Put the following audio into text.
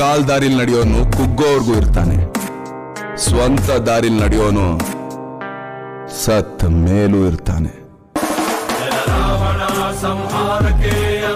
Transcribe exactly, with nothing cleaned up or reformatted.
ಕಾಲ್ ದಾರಿಲ್ ನಡೆಯೋನು ಕುಗ್ಗೋರ್ಗೂ ಇರ್ತಾನೆ, ಸ್ವಂತ ದಾರಿಲ್ ನಡೆಯೋನು ಸತ್ತ ಮೇಲೂ ಇರ್ತಾನೆ.